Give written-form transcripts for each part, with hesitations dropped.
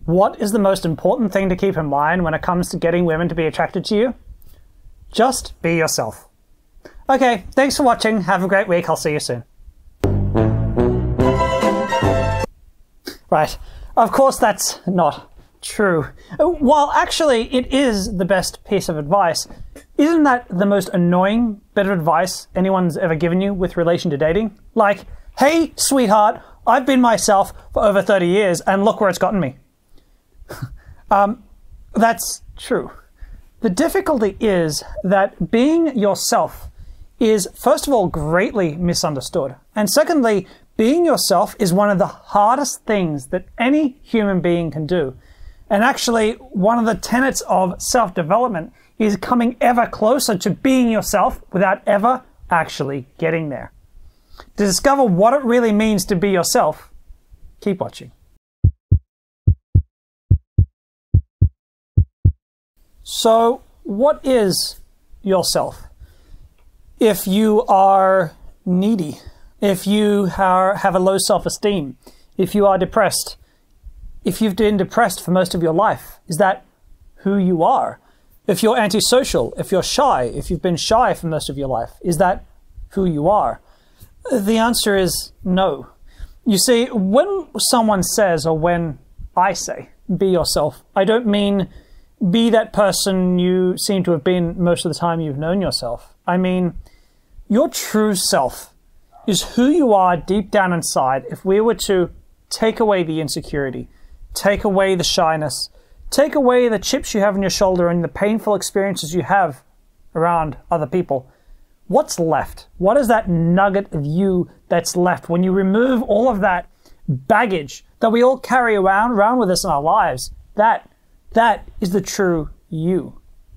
What is the most important thing to keep in mind when it comes to getting women to be attracted to you? Just be yourself. Okay, thanks for watching. Have a great week. I'll see you soon. Right. Of course, that's not true. While actually it is the best piece of advice, isn't that the most annoying bit of advice anyone's ever given you with relation to dating? Like, hey, sweetheart, I've been myself for over 30 years and look where it's gotten me. That's true. The difficulty is that being yourself is, first of all, greatly misunderstood. And secondly, being yourself is one of the hardest things that any human being can do. And actually, one of the tenets of self-development is coming ever closer to being yourself without ever actually getting there. To discover what it really means to be yourself, keep watching. So, what is yourself? If you are needy, if you have a low self-esteem, if you are depressed, if you've been depressed for most of your life, is that who you are? If you're antisocial, if you're shy, if you've been shy for most of your life, is that who you are? The answer is no. You see, when someone says, or when I say, be yourself, I don't mean be that person you seem to have been most of the time you've known yourself. I mean, your true self is who you are deep down inside. If we were to take away the insecurity, take away the shyness, take away the chips you have on your shoulder and the painful experiences you have around other people, what's left? What is that nugget of you that's left when you remove all of that baggage that we all carry around with us in our lives? That is the true you.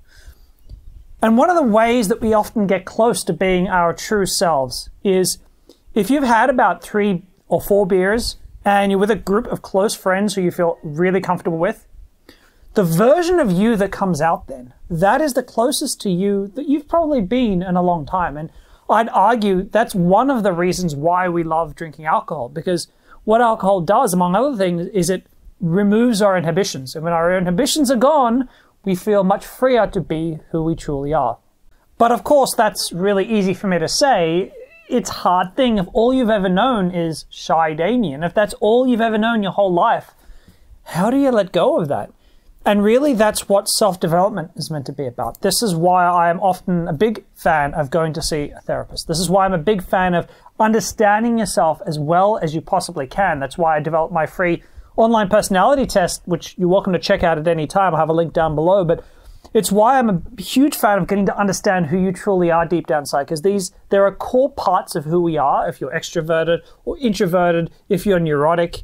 And one of the ways that we often get close to being our true selves is if you've had about 3 or 4 beers and you're with a group of close friends who you feel really comfortable with, the version of you that comes out then, that is the closest to you that you've probably been in a long time. And I'd argue that's one of the reasons why we love drinking alcohol, because what alcohol does, among other things, is it removes our inhibitions. And when our inhibitions are gone, we feel much freer to be who we truly are. But of course, that's really easy for me to say. It's a hard thing if all you've ever known is shy Damien. If that's all you've ever known your whole life, how do you let go of that? And really, that's what self-development is meant to be about. This is why I am often a big fan of going to see a therapist. This is why I'm a big fan of understanding yourself as well as you possibly can. That's why I developed my free online personality test, which you're welcome to check out at any time. I'll have a link down below. But it's why I'm a huge fan of getting to understand who you truly are deep down inside, because there are core parts of who we are, if you're extroverted or introverted, if you're neurotic,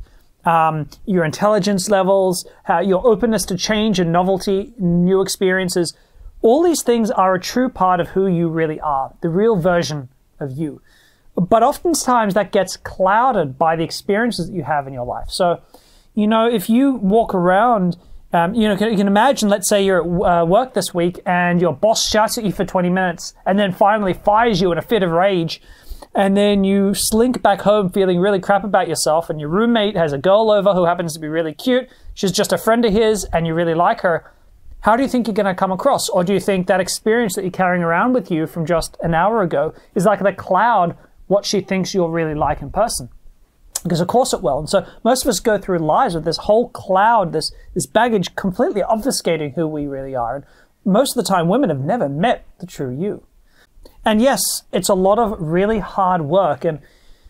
your intelligence levels, your openness to change and novelty, new experiences. All these things are a true part of who you really are, the real version of you. But oftentimes that gets clouded by the experiences that you have in your life. So, you know, if you walk around, you can imagine, let's say you're at work this week and your boss shouts at you for 20 minutes and then finally fires you in a fit of rage. And then you slink back home feeling really crap about yourself, and your roommate has a girl over who happens to be really cute. She's just a friend of his and you really like her. How do you think you're going to come across? Or do you think that experience that you're carrying around with you from just an hour ago is like the cloud what she thinks you're really like in person? Because of course it will. And so most of us go through lives with this whole cloud, this baggage completely obfuscating who we really are. And most of the time women have never met the true you. And yes, it's a lot of really hard work, and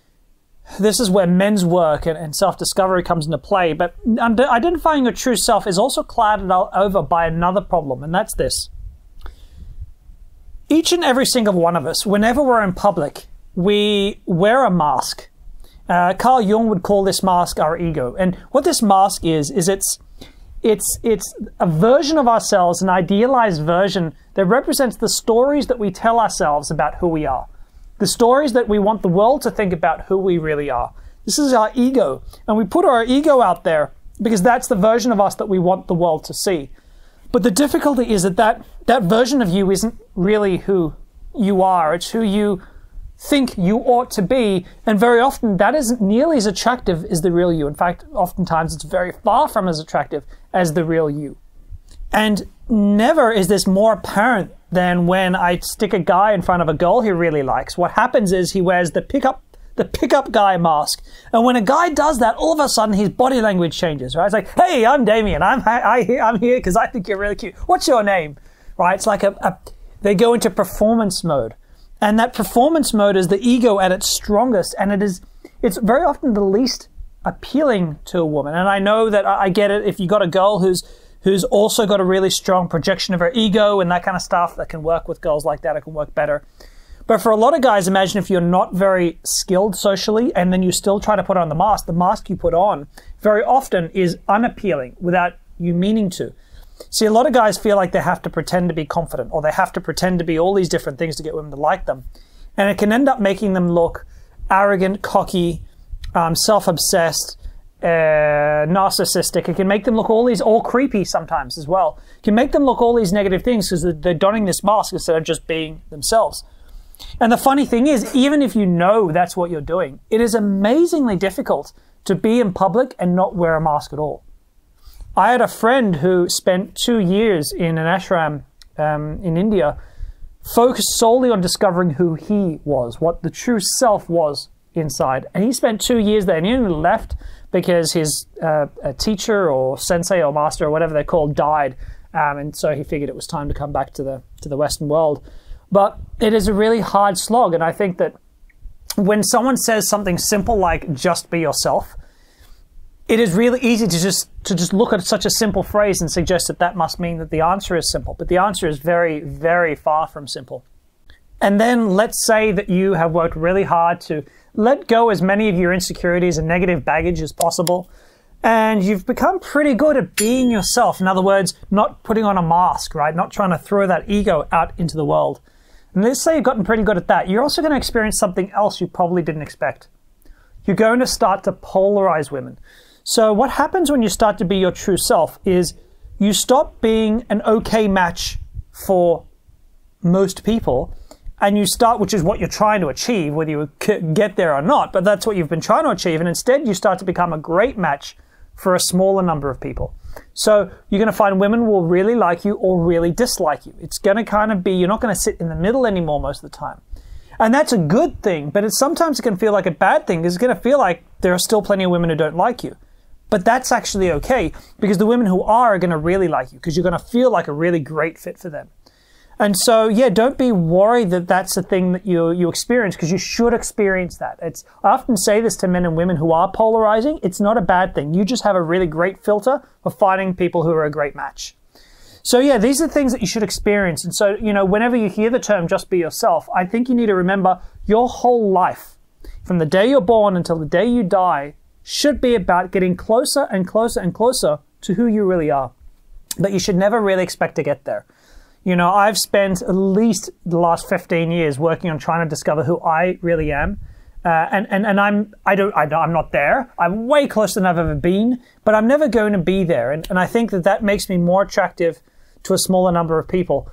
this is where men's work and self-discovery comes into play. But identifying your true self is also clouded over by another problem, and that's this. Each and every single one of us, whenever we're in public, we wear a mask. Carl Jung would call this mask our ego. And what this mask is it's a version of ourselves, an idealized version that represents the stories that we tell ourselves about who we are. The stories that we want the world to think about who we really are. This is our ego. And we put our ego out there because that's the version of us that we want the world to see. But the difficulty is that version of you isn't really who you are. It's who you think you ought to be, and very often that isn't nearly as attractive as the real you. In fact, oftentimes it's very far from as attractive as the real you. And never is this more apparent than when I stick a guy in front of a girl he really likes. What happens is he wears the pickup guy mask. And when a guy does that, all of a sudden his body language changes, right? It's like, hey, I'm Damien. I'm here because I think you're really cute. What's your name? Right? It's like they go into performance mode. And that performance mode is the ego at its strongest. And it's very often the least appealing to a woman. And I know that I get it. If you got a girl who's also got a really strong projection of her ego and that kind of stuff, that can work with girls like that, it can work better. But for a lot of guys, imagine if you're not very skilled socially and then you still try to put on the mask you put on very often is unappealing without you meaning to. See, a lot of guys feel like they have to pretend to be confident or they have to pretend to be all these different things to get women to like them. And it can end up making them look arrogant, cocky, self-obsessed, narcissistic. It can make them look all creepy sometimes as well. It can make them look all these negative things because they're donning this mask instead of just being themselves. And the funny thing is, even if you know that's what you're doing, it is amazingly difficult to be in public and not wear a mask at all. I had a friend who spent 2 years in an ashram in India, focused solely on discovering who he was, what the true self was inside. And he spent 2 years there, and he only left because his a teacher or sensei or master or whatever they're called died. And so he figured it was time to come back to the Western world. But it is a really hard slog. And I think that when someone says something simple like just be yourself, it is really easy to just look at such a simple phrase and suggest that that must mean that the answer is simple. But the answer is very, very far from simple. And then let's say that you have worked really hard to let go as many of your insecurities and negative baggage as possible. And you've become pretty good at being yourself. In other words, not putting on a mask, right? Not trying to throw that ego out into the world. And let's say you've gotten pretty good at that. You're also going to experience something else you probably didn't expect. You're going to start to polarize women. So what happens when you start to be your true self is you stop being an okay match for most people, and you start, which is what you're trying to achieve, whether you get there or not, but that's what you've been trying to achieve, and instead you start to become a great match for a smaller number of people. So you're going to find women will really like you or really dislike you. It's going to kind of be, you're not going to sit in the middle anymore most of the time. And that's a good thing, but sometimes it can feel like a bad thing because it's going to feel like there are still plenty of women who don't like you. But that's actually okay, because the women who are going to really like you, because you're going to feel like a really great fit for them. And so, yeah, don't be worried that that's the thing that you experience, because you should experience that. I often say this to men and women who are polarizing. It's not a bad thing. You just have a really great filter for finding people who are a great match. So, yeah, these are the things that you should experience. And so, you know, whenever you hear the term just be yourself, I think you need to remember your whole life, from the day you're born until the day you die, should be about getting closer and closer and closer to who you really are. But you should never really expect to get there. You know, I've spent at least the last 15 years working on trying to discover who I really am. And I'm not there. I'm way closer than I've ever been, but I'm never going to be there. And I think that makes me more attractive to a smaller number of people.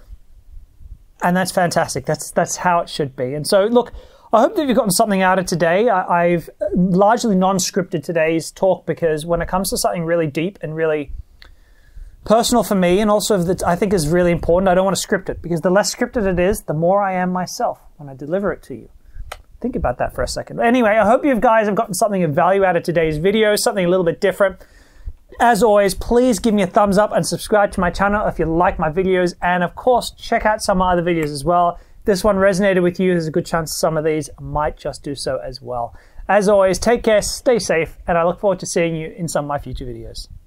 And that's fantastic. That's how it should be. And so, look, I hope that you've gotten something out of today. I've largely non-scripted today's talk because when it comes to something really deep and really personal for me, and also that I think is really important, I don't want to script it, because the less scripted it is, the more I am myself when I deliver it to you. Think about that for a second. Anyway, I hope you guys have gotten something of value out of today's video, something a little bit different. As always, please give me a thumbs up and subscribe to my channel if you like my videos. And of course, check out some of my other videos as well. If this one resonated with you, there's a good chance some of these might just do so as well. As always, take care, stay safe, and I look forward to seeing you in some of my future videos.